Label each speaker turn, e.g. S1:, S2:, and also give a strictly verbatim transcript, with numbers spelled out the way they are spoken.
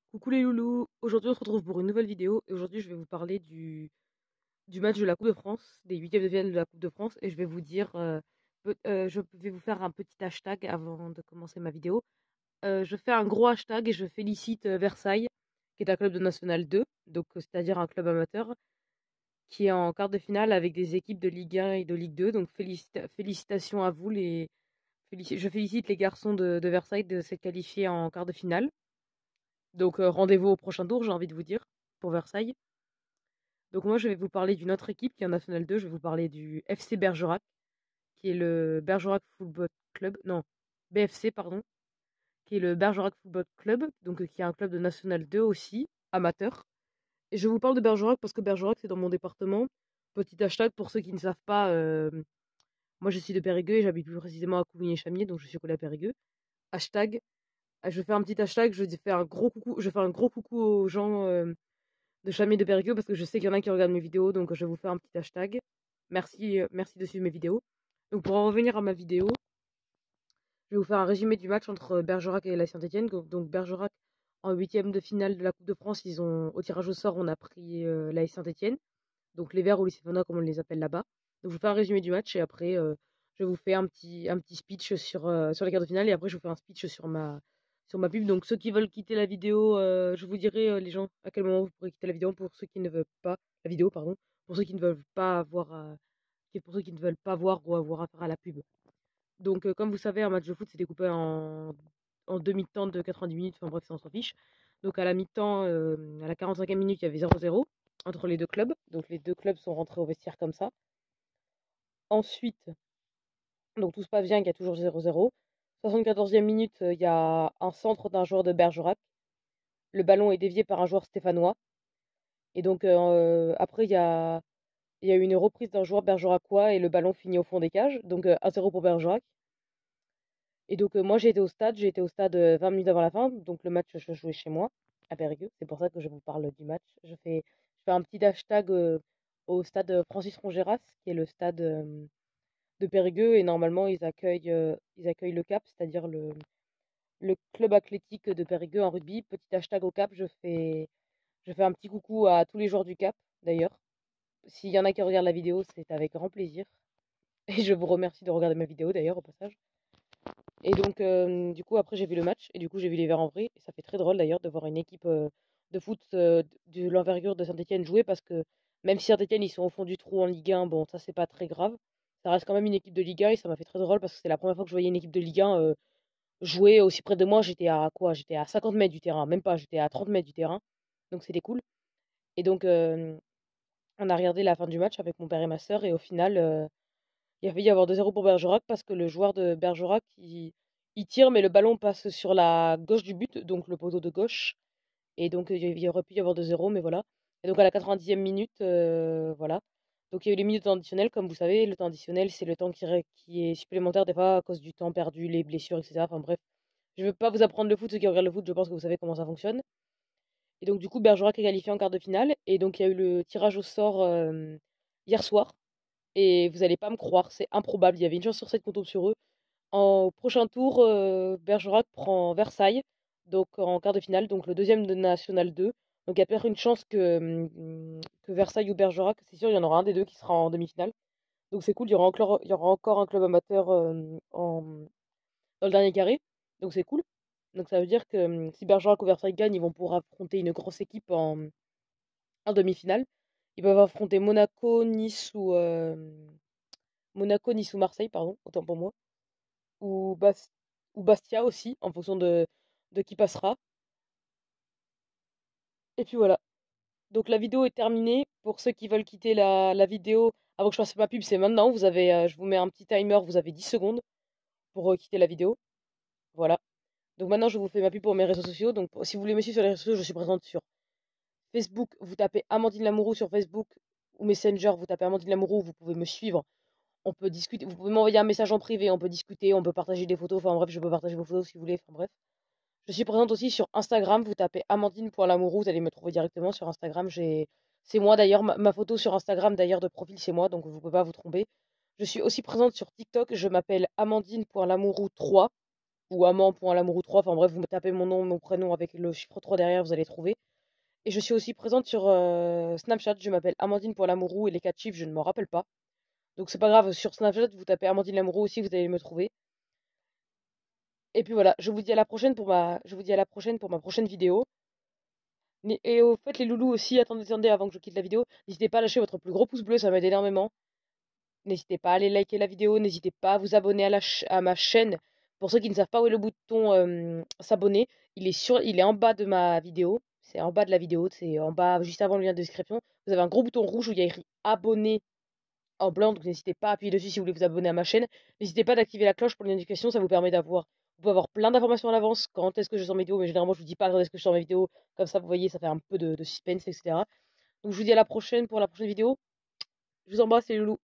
S1: Coucou les loulous, aujourd'hui on se retrouve pour une nouvelle vidéo et aujourd'hui je vais vous parler du, du match de la Coupe de France, des huitièmes de finale de la Coupe de France et je vais vous dire, euh, peu- euh, je vais vous faire un petit hashtag avant de commencer ma vidéo. Euh, je fais un gros hashtag et je félicite euh, Versailles, qui est un club de National deux, donc euh, c'est-à-dire un club amateur, qui est en quart de finale avec des équipes de Ligue un et de Ligue deux, donc félicita- félicitations à vous les... félici- Je félicite les garçons de, de Versailles de s'être qualifiés en quart de finale. Donc euh, rendez-vous au prochain tour, j'ai envie de vous dire, pour Versailles. Donc moi, je vais vous parler d'une autre équipe qui est en National deux. Je vais vous parler du F C Bergerac, qui est le Bergerac Football Club. Non, B F C, pardon. Qui est le Bergerac Football Club, donc euh, qui est un club de National deux aussi, amateur. Et je vous parle de Bergerac parce que Bergerac, c'est dans mon département. Petit hashtag pour ceux qui ne savent pas, euh, moi je suis de Périgueux et j'habite plus précisément à Couvigny-Chamiers, donc je suis collée à Périgueux. Hashtag, euh, je fais un petit hashtag, je fais un gros coucou, je fais un gros coucou aux gens euh, de Chamiers de Périgueux parce que je sais qu'il y en a qui regardent mes vidéos, donc je vais vous faire un petit hashtag. Merci, euh, merci de suivre mes vidéos. Donc pour en revenir à ma vidéo, je vais vous faire un résumé du match entre Bergerac et la Saint-Etienne. Donc Bergerac, en huitième de finale de la Coupe de France, ils ont au tirage au sort, on a pris euh, la Saint-Etienne, donc les Verts ou les Céphanois comme on les appelle là-bas. Donc je vous fais un résumé du match et après euh, je vous fais un petit, un petit speech sur, euh, sur les quarts de finale et après je vous fais un speech sur ma, sur ma pub. Donc ceux qui veulent quitter la vidéo, euh, je vous dirai euh, les gens à quel moment vous pourrez quitter la vidéo pour ceux qui ne veulent pas la vidéo, pardon, pour ceux qui ne veulent pas avoir, à- pour ceux qui ne veulent pas voir ou avoir affaire à la pub. Donc, euh, comme vous savez, un match de foot, c'est découpé en, en deux mi-temps de quatre-vingt-dix minutes. Enfin bref, ça, on s'en fiche. Donc, à la mi-temps, euh, à la quarante-cinquième minute, il y avait zéro zéro entre les deux clubs. Donc, les deux clubs sont rentrés au vestiaire comme ça. Ensuite, donc tout se passe bien, il y a toujours zéro zéro. soixante-quatorzième minute, euh, il y a un centre d'un joueur de Bergerac. Le ballon est dévié par un joueur stéphanois. Et donc, euh, après, il y a, il y a eu une reprise d'un joueur bergeracois et le ballon finit au fond des cages. Donc, euh, un zéro pour Bergerac. Et donc, euh, moi, j'ai été au stade, j'ai été au stade euh, vingt minutes avant la fin, donc le match, je jouais chez moi, à Périgueux. C'est pour ça que je vous parle du match. Je fais, je fais un petit hashtag euh, au stade Francis Rongeras, qui est le stade euh, de Périgueux, et normalement, ils accueillent, euh, ils accueillent le CAP, c'est-à-dire le, le club athlétique de Périgueux en rugby. Petit hashtag au CAP, je fais, je fais un petit coucou à tous les joueurs du CAP, d'ailleurs. S'il y en a qui regardent la vidéo, c'est avec grand plaisir. Et je vous remercie de regarder ma vidéo, d'ailleurs, au passage. Et donc, euh, du coup, après, j'ai vu le match et du coup, j'ai vu les Verts en vrai. Et ça fait très drôle d'ailleurs de voir une équipe euh, de foot euh, de l'envergure de Saint-Etienne jouer parce que même si Saint-Etienne ils sont au fond du trou en Ligue un, bon, ça c'est pas très grave. Ça reste quand même une équipe de Ligue un et ça m'a fait très drôle parce que c'est la première fois que je voyais une équipe de Ligue un euh, jouer aussi près de moi. J'étais à quoi? J'étais à cinquante mètres du terrain, même pas, j'étais à trente mètres du terrain. Donc c'était cool. Et donc, euh, on a regardé la fin du match avec mon père et ma sœur et au final, euh, il a failli y avoir deux zéro pour Bergerac parce que le joueur de Bergerac, il, il tire, mais le ballon passe sur la gauche du but, donc le poteau de gauche. Et donc, il y aurait pu y avoir deux zéro, mais voilà. Et donc, à la quatre-vingt-dixième minute, euh, voilà. Donc, il y a eu les minutes additionnelles, comme vous savez. Le temps additionnel, c'est le temps qui, ré- qui est supplémentaire, des fois, à cause du temps perdu, les blessures, et cetera. Enfin, bref. Je ne veux pas vous apprendre le foot, ceux qui regardent le foot, je pense que vous savez comment ça fonctionne. Et donc, du coup, Bergerac est qualifié en quart de finale. Et donc, il y a eu le tirage au sort euh, hier soir. Et vous allez pas me croire, c'est improbable. Il y avait une chance sur sept qu'on tombe sur eux. En prochain tour, euh, Bergerac prend Versailles, donc en quart de finale, donc le deuxième de National deux. Donc il y a peut-être une chance que, hum, que Versailles ou Bergerac, c'est sûr, il y en aura un des deux qui sera en demi-finale. Donc c'est cool, il y aura encore, il y aura encore un club amateur euh, en, dans le dernier carré. Donc c'est cool. Donc ça veut dire que hum, si Bergerac ou Versailles gagnent, ils vont pouvoir affronter une grosse équipe en, en demi-finale. Ils peuvent affronter Monaco, Nice ou euh, Monaco, Nice ou Marseille, pardon, autant pour moi. Ou, Bas- ou Bastia aussi, en fonction de, de qui passera. Et puis voilà. Donc la vidéo est terminée. Pour ceux qui veulent quitter la, la vidéo avant que je fasse ma pub, c'est maintenant. Vous avez, euh, je vous mets un petit timer, vous avez dix secondes pour euh, quitter la vidéo. Voilà. Donc maintenant, je vous fais ma pub pour mes réseaux sociaux. Donc si vous voulez me suivre sur les réseaux sociaux, je suis présente sur Facebook. Vous tapez Amandine Lamourou sur Facebook ou Messenger, vous tapez Amandine Lamourou, vous pouvez me suivre. On peut discuter. Vous pouvez m'envoyer un message en privé, on peut discuter, on peut partager des photos. Enfin bref, je peux partager vos photos si vous voulez. Enfin bref. Je suis présente aussi sur Instagram. Vous tapez amandine.lamourou, vous allez me trouver directement sur Instagram. J'ai... C'est moi d'ailleurs. Ma, ma photo sur Instagram d'ailleurs de profil, c'est moi, donc vous ne pouvez pas vous tromper. Je suis aussi présente sur TikTok. Je m'appelle amandine.lamourou trois. ou amant.lamourou trois. Enfin bref, vous me tapez mon nom, mon prénom avec le chiffre trois derrière, vous allez trouver. Et je suis aussi présente sur euh, Snapchat, je m'appelle Amandine.lamourou et les quatre chiffres, je ne m'en rappelle pas. Donc c'est pas grave, sur Snapchat, vous tapez Amandine Lamourou aussi, vous allez me trouver. Et puis voilà, je vous dis à la prochaine pour ma, je vous dis à la prochaine pour ma prochaine vidéo. Et au fait, les loulous aussi, attendez, attendez, avant que je quitte la vidéo, n'hésitez pas à lâcher votre plus gros pouce bleu, ça m'aide énormément. N'hésitez pas à aller liker la vidéo, n'hésitez pas à vous abonner à, la à ma chaîne. Pour ceux qui ne savent pas où est le bouton euh, s'abonner, il est sur, il est en bas de ma vidéo. C'est en bas de la vidéo, c'est en bas, juste avant le lien de description. Vous avez un gros bouton rouge où il y a écrit abonner en blanc, donc n'hésitez pas à appuyer dessus si vous voulez vous abonner à ma chaîne. N'hésitez pas d'activer la cloche pour les notifications, ça vous permet d'avoir, vous pouvez avoir plein d'informations à l'avance quand est-ce que je sors mes vidéos, mais généralement je vous dis pas quand est-ce que je sors mes vidéos, comme ça vous voyez, ça fait un peu de, de suspense, et cetera. Donc je vous dis à la prochaine pour la prochaine vidéo. Je vous embrasse les loulous.